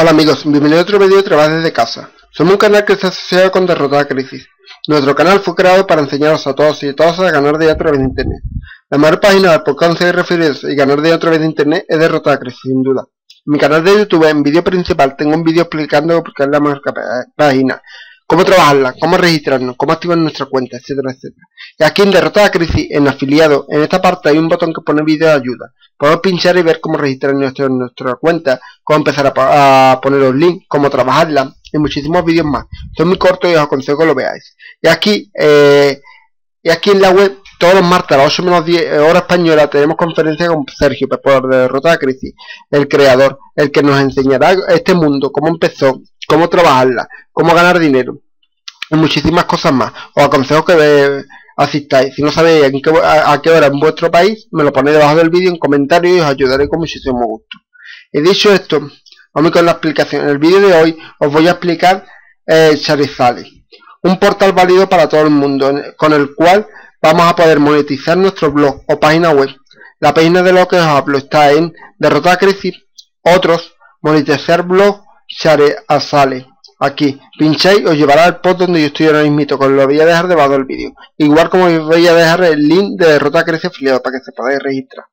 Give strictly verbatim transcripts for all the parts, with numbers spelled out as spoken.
Hola amigos, bienvenidos a otro vídeo de trabajo desde casa. Somos un canal que está asociado con Derrotada Crisis. Nuestro canal fue creado para enseñaros a todos y a todas a ganar dinero a través de internet. La mayor página por conseguir referidos y ganar dinero a través de internet es Derrotada Crisis, sin duda. En mi canal de YouTube, en vídeo principal, tengo un vídeo explicando por qué es la mejor página, cómo trabajarla, cómo registrarnos, cómo activar nuestra cuenta, etcétera, etcétera. Y aquí en Derrotada Crisis, en afiliado, en esta parte hay un botón que pone vídeo de ayuda. Podemos pinchar y ver cómo registrar nuestra, nuestra cuenta, cómo empezar a, a poner los links, cómo trabajarla y muchísimos vídeos más. Son muy cortos y os aconsejo que lo veáis. Y aquí, eh, y aquí en la web, todos los martes a las ocho menos diez hora española tenemos conferencia con Sergio Pepor de Derrotada Crisis, el creador, el que nos enseñará este mundo, cómo empezó, cómo trabajarla, cómo ganar dinero y muchísimas cosas más. Os aconsejo que ve, asistáis. Si no sabéis en qué, a, a qué hora en vuestro país, me lo ponéis debajo del vídeo en comentarios y os ayudaré con muchísimo gusto. He dicho esto, vamos con la explicación. En el vídeo de hoy os voy a explicar eh, Charizale, un portal válido para todo el mundo, con el cual vamos a poder monetizar nuestro blog o página web. La página de lo que os hablo está en Derrotada Crisis. Otros, monetizar blog Charizale. Aquí, pincháis, os llevará al post donde yo estoy ahora mismo, que os lo voy a dejar debajo del vídeo. Igual como os voy a dejar el link de Derrotada Crisis afiliado para que se podáis registrar.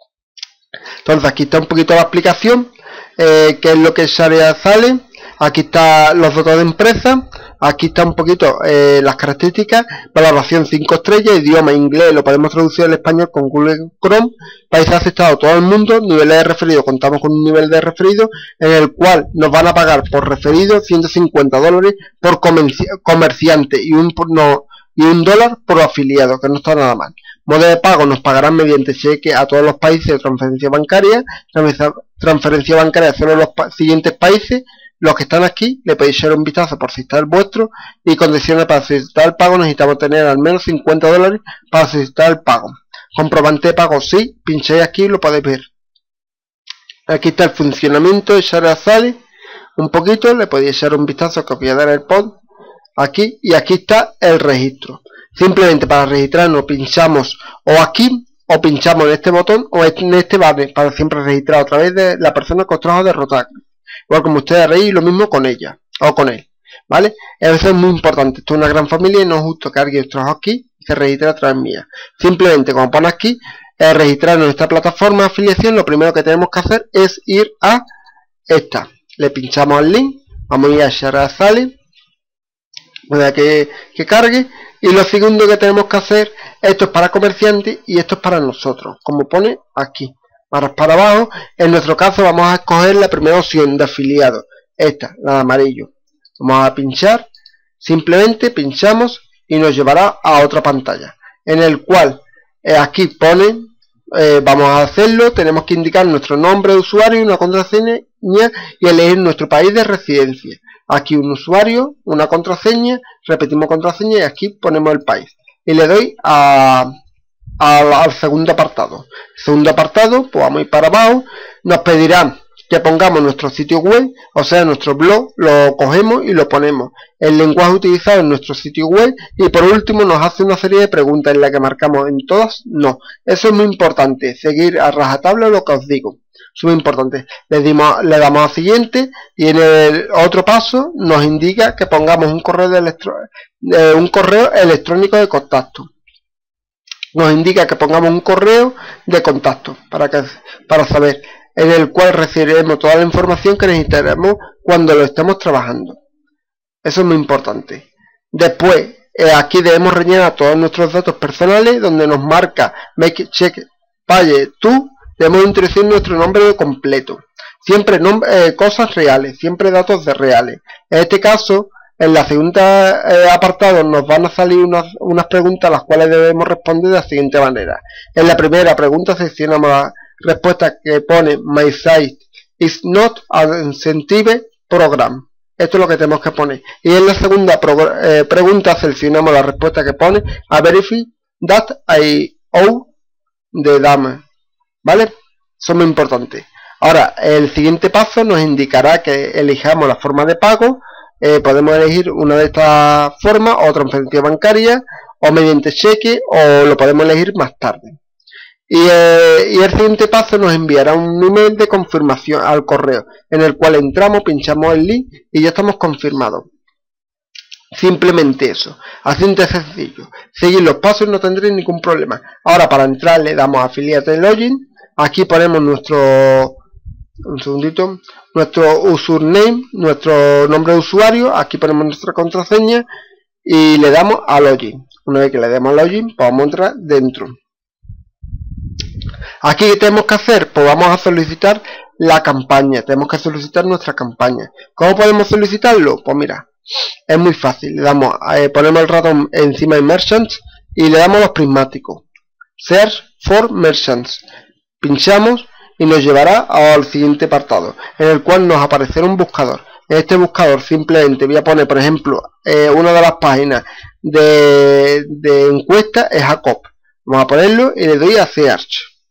Entonces aquí está un poquito la explicación, eh, qué es lo que es Charizale. Aquí están los datos de empresa. Aquí está un poquito eh, las características, valoración cinco estrellas, idioma inglés, lo podemos traducir al español con Google Chrome, país aceptado todo el mundo, niveles de referido, contamos con un nivel de referido en el cual nos van a pagar por referido ciento cincuenta dólares por comerci comerciante y un, no, y un dólar por afiliado, que no está nada mal. Modo de pago, nos pagarán mediante cheque a todos los países de transferencia bancaria, transferencia bancaria solo los pa siguientes países. Los que están aquí, le podéis echar un vistazo por si está el vuestro, y condiciones para solicitar el pago, necesitamos tener al menos cincuenta dólares para solicitar el pago. Comprobante de pago, sí, pincháis aquí y lo podéis ver. Aquí está el funcionamiento de Charizale, un poquito, le podéis echar un vistazo que os voy a dar el pod, aquí, y aquí está el registro. Simplemente para registrarnos pinchamos o aquí, o pinchamos en este botón, o en este banner, para siempre registrar a través de la persona que os trajo Derrotada. Igual como ustedes haréis lo mismo con ella o con él, ¿vale? Eso es muy importante. Esto es una gran familia y no es justo que alguien os trajo aquí y se registre a través mía. Simplemente, como pone aquí, eh, registrar en nuestra plataforma de afiliación, lo primero que tenemos que hacer es ir a esta. Le pinchamos al link, vamos a ir a Charizale, voy a que, que cargue. Y lo segundo que tenemos que hacer, esto es para comerciantes y esto es para nosotros, como pone aquí. Para, para abajo, en nuestro caso vamos a escoger la primera opción de afiliado, esta, la de amarillo. Vamos a pinchar, simplemente pinchamos y nos llevará a otra pantalla, en el cual eh, aquí pone, eh, vamos a hacerlo, tenemos que indicar nuestro nombre de usuario y una contraseña y elegir nuestro país de residencia. Aquí un usuario, una contraseña, repetimos contraseña y aquí ponemos el país. Y le doy a... Al, al segundo apartado. Segundo apartado, pues vamos a ir para abajo. Nos pedirán que pongamos nuestro sitio web, o sea, nuestro blog, lo cogemos y lo ponemos. El lenguaje utilizado en nuestro sitio web. Y por último nos hace una serie de preguntas en la que marcamos en todas no. Eso es muy importante, seguir a rajatabla lo que os digo. Es muy importante. Le, dimos, le damos a siguiente y en el otro paso nos indica que pongamos un correo, de electro, eh, un correo electrónico de contacto. Nos indica que pongamos un correo de contacto para, que, para saber, en el cual recibiremos toda la información que necesitaremos cuando lo estemos trabajando. Eso es muy importante. Después, eh, aquí debemos rellenar todos nuestros datos personales, donde nos marca Make Check Page To. Debemos introducir nuestro nombre completo. Siempre eh, cosas reales, siempre datos de reales. En este caso, en la segunda eh, apartado nos van a salir unas, unas preguntas a las cuales debemos responder de la siguiente manera. En la primera pregunta seleccionamos la respuesta que pone My site is not an incentive program. Esto es lo que tenemos que poner. Y en la segunda eh, pregunta seleccionamos la respuesta que pone a verify that I owe the dame. ¿Vale? Eso es muy importante. Ahora, el siguiente paso nos indicará que elijamos la forma de pago. Eh, podemos elegir una de estas formas, o transferencia bancaria, o mediante cheque, o lo podemos elegir más tarde. Y, eh, y el siguiente paso nos enviará un email de confirmación al correo, en el cual entramos, pinchamos el link y ya estamos confirmados. Simplemente eso, así de sencillo. Seguir los pasos, no tendréis ningún problema. Ahora para entrar le damos a Affiliate Login. Aquí ponemos nuestro un segundito nuestro username, nuestro nombre de usuario. Aquí ponemos nuestra contraseña y le damos a Login. Una vez que le demos a Login, pues vamos a entrar dentro. Aquí, ¿qué tenemos que hacer? Pues vamos a solicitar la campaña. Tenemos que solicitar nuestra campaña. ¿Cómo podemos solicitarlo? Pues mira, es muy fácil. Le damos, eh, ponemos el ratón encima de Merchants y le damos los prismáticos. Search for Merchants. Pinchamos y nos llevará al siguiente apartado, en el cual nos aparecerá un buscador. En este buscador simplemente voy a poner, por ejemplo, eh, una de las páginas de, de encuesta es Jacob. Vamos a ponerlo y le doy a Search.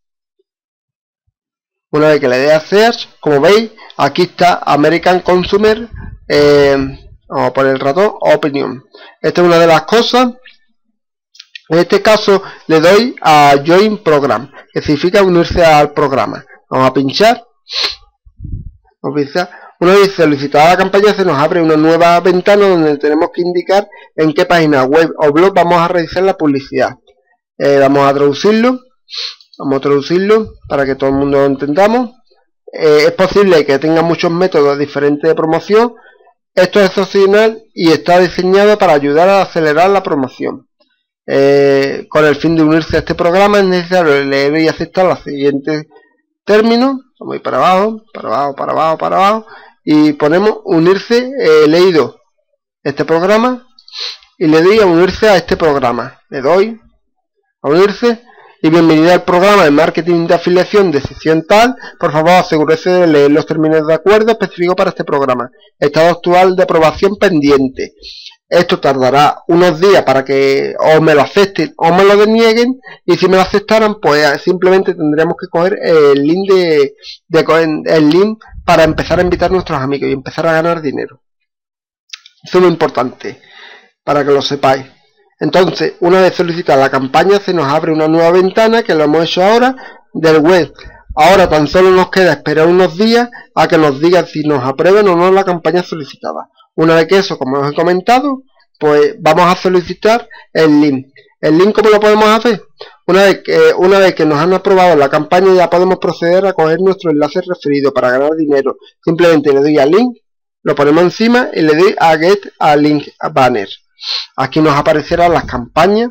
Una vez que le dé a Search, como veis, aquí está American Consumer, eh, vamos a poner el ratón, Opinion. Esta es una de las cosas. En este caso le doy a Join Program, que significa unirse al programa. Vamos a pinchar. Vamos a pinchar. Una vez solicitada la campaña, se nos abre una nueva ventana donde tenemos que indicar en qué página web o blog vamos a realizar la publicidad. Eh, vamos a traducirlo. Vamos a traducirlo para que todo el mundo lo entendamos. Eh, es posible que tenga muchos métodos diferentes de promoción. Esto es opcional y está diseñado para ayudar a acelerar la promoción. Eh, con el fin de unirse a este programa es necesario leer y aceptar los siguientes términos. Vamos a ir para abajo, para abajo, para abajo, para abajo. Y ponemos unirse, eh, leído este programa y le doy a unirse a este programa. Le doy a unirse. Y bienvenida al programa de marketing de afiliación de sesión tal. Por favor, asegúrese de leer los términos de acuerdo específicos para este programa. Estado actual de aprobación pendiente. Esto tardará unos días para que o me lo acepten o me lo denieguen. Y si me lo aceptaran, pues simplemente tendremos que coger el link de, de el link para empezar a invitar a nuestros amigos y empezar a ganar dinero. Eso es muy importante para que lo sepáis. Entonces, una vez solicitada la campaña, se nos abre una nueva ventana, que lo hemos hecho ahora, del web. Ahora tan solo nos queda esperar unos días a que nos digan si nos aprueben o no la campaña solicitada. Una vez que eso, como os he comentado, pues vamos a solicitar el link. ¿El link cómo lo podemos hacer? Una vez que, una vez que nos han aprobado la campaña, ya podemos proceder a coger nuestro enlace referido para ganar dinero. Simplemente le doy al link, lo ponemos encima y le doy a Get a Link a Banner. Aquí nos aparecerán las campañas.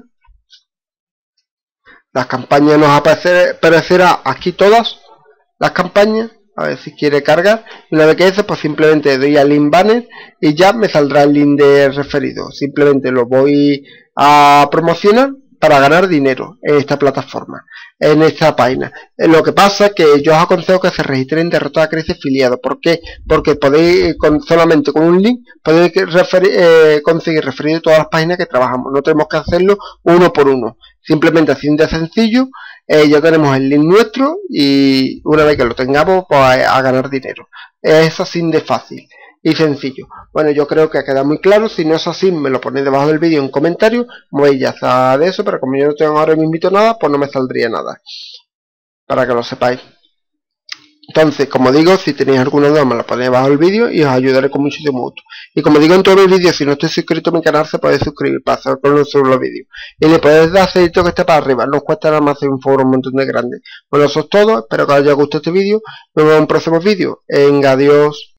Las campañas nos aparecerán aquí todas las campañas. A ver si quiere cargar. Y una vez que eso, pues simplemente le doy al link banner y ya me saldrá el link de referido. Simplemente lo voy a promocionar para ganar dinero en esta plataforma, en esta página. Lo que pasa es que yo os aconsejo que se registren de Derrotada Crece afiliado. ¿Por qué? Porque podéis, con, solamente con un link, podéis referir, eh, conseguir referido todas las páginas que trabajamos. No tenemos que hacerlo uno por uno. Simplemente así de sencillo, eh, ya tenemos el link nuestro y una vez que lo tengamos, pues a, a ganar dinero. Es así de fácil y sencillo. Bueno, yo creo que ha quedado muy claro. Si no es así, me lo ponéis debajo del vídeo en comentarios. Voy ya a de eso, pero como yo no tengo ahora mismo nada, pues no me saldría nada. Para que lo sepáis. Entonces, como digo, si tenéis alguna duda, me la ponéis debajo del vídeo y os ayudaré con muchísimo gusto. Y como digo en todos los vídeos, si no estáis suscrito a mi canal, se puede suscribir para hacer con los vídeos. Y le podéis dar seguidito que esté para arriba. No os cuesta nada más hacer un foro un montón de grande. Bueno, eso es todo. Espero que os haya gustado este vídeo. Nos vemos en un próximo vídeo. Venga, adiós.